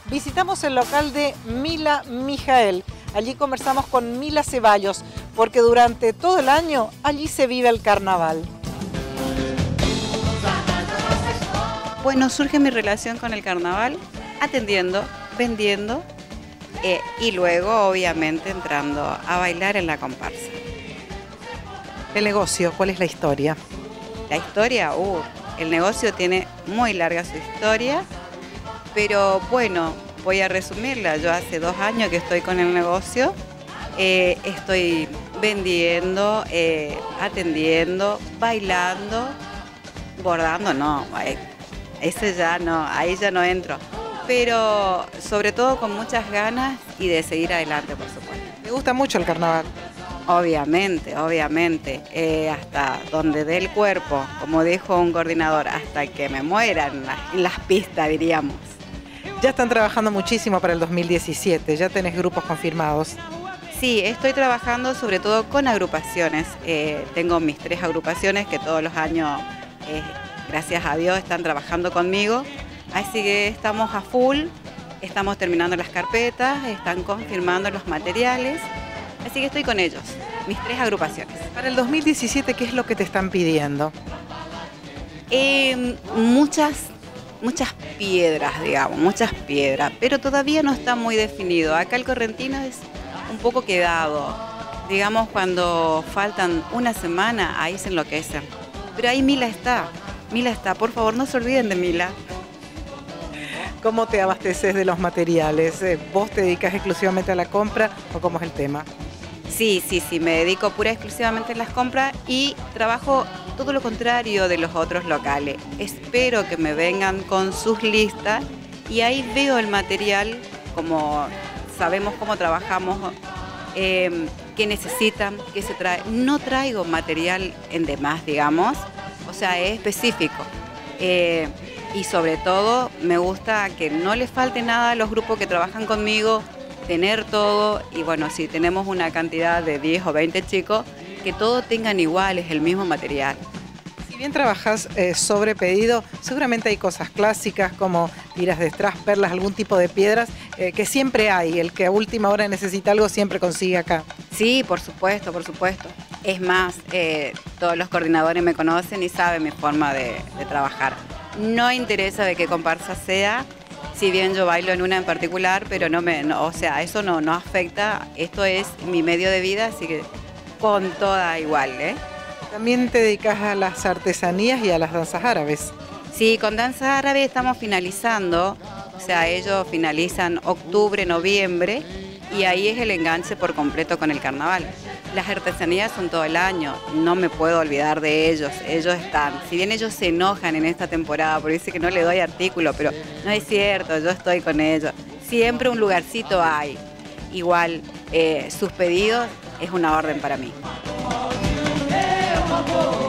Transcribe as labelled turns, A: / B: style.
A: Visitamos el local de Mila Mijael. Allí conversamos con Mila Ceballos, porque durante todo el año allí se vive el carnaval.
B: Bueno, surge mi relación con el carnaval atendiendo, vendiendo y luego obviamente entrando a bailar en la comparsa.
A: El negocio, ¿cuál es la historia?
B: La historia, el negocio tiene muy larga su historia, pero bueno, voy a resumirla. Yo hace 2 años que estoy con el negocio, estoy vendiendo, atendiendo, bailando, bordando, no, ese ya no, ahí ya no entro, pero sobre todo con muchas ganas y de seguir adelante, por supuesto.
A: ¿Te gusta mucho el carnaval?
B: Obviamente, hasta donde dé el cuerpo, como dijo un coordinador, hasta que me muera en las pistas, diríamos.
A: Ya están trabajando muchísimo para el 2017, ya tenés grupos confirmados.
B: Sí, estoy trabajando sobre todo con agrupaciones. Tengo mis 3 agrupaciones que todos los años, gracias a Dios, están trabajando conmigo. Así que estamos a full, estamos terminando las carpetas, están confirmando los materiales. Así que estoy con ellos, mis 3 agrupaciones.
A: Para el 2017, ¿qué es lo que te están pidiendo?
B: Muchas piedras, digamos, pero todavía no está muy definido. Acá el correntino es un poco quedado. Digamos, cuando faltan una semana, ahí se enloquecen. Pero ahí Mila está, por favor, no se olviden de Mila.
A: ¿Cómo te abasteces de los materiales? ¿Vos te dedicas exclusivamente a la compra o cómo es el tema?
B: Sí, me dedico pura y exclusivamente a las compras y trabajo todo lo contrario de los otros locales. Espero que me vengan con sus listas y ahí veo el material, como sabemos cómo trabajamos, qué necesitan, qué se trae. No traigo material en demás, digamos, o sea, es específico. Y sobre todo me gusta que no les falte nada a los grupos que trabajan conmigo, tener todo y bueno, si tenemos una cantidad de 10 o 20 chicos, que todos tengan iguales el mismo material.
A: Si bien trabajas sobre pedido, seguramente hay cosas clásicas como tiras de strass, perlas, algún tipo de piedras que siempre hay. El que a última hora necesita algo siempre consigue acá.
B: Sí, por supuesto. Es más, todos los coordinadores me conocen y saben mi forma de trabajar. No interesa de qué comparsa sea, si bien yo bailo en una en particular, pero eso no afecta, esto es mi medio de vida, así que con toda igual, ¿eh?
A: También te dedicas a las artesanías y a las danzas árabes.
B: Sí, con danza árabe estamos finalizando, o sea, ellos finalizan octubre, noviembre, y ahí es el enganche por completo con el carnaval. Las artesanías son todo el año, no me puedo olvidar de ellos están. Si bien ellos se enojan en esta temporada porque dicen que no le doy artículo, pero no es cierto, yo estoy con ellos. Siempre un lugarcito hay. Igual, sus pedidos es una orden para mí.